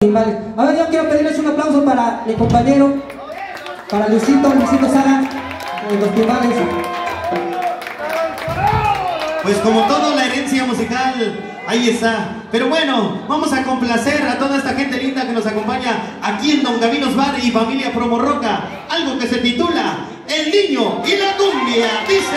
Vale. Ahora yo quiero pedirles un aplauso para mi compañero, para Luisito Sara, de los timbales. Pues como todo, la herencia musical, ahí está. Pero bueno, vamos a complacer a toda esta gente linda que nos acompaña aquí en Don Gavinos Bar y Familia Promo Roca. Algo que se titula El Niño y la Cumbia. Dice...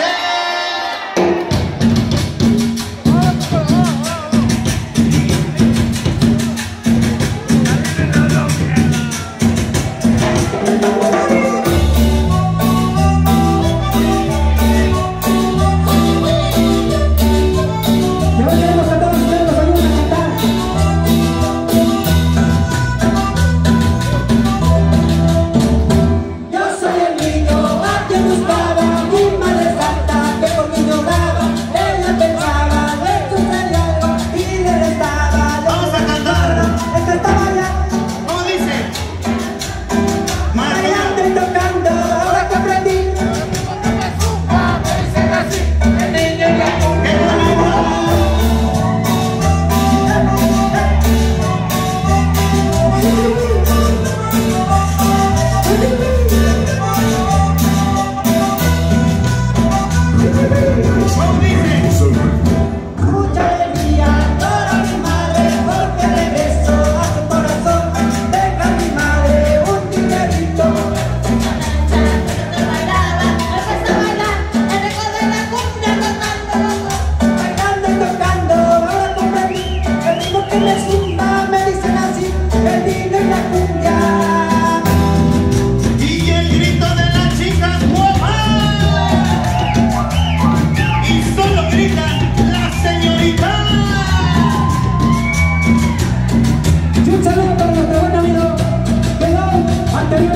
Un saludo para nuestro buen amigo Pedro anterior.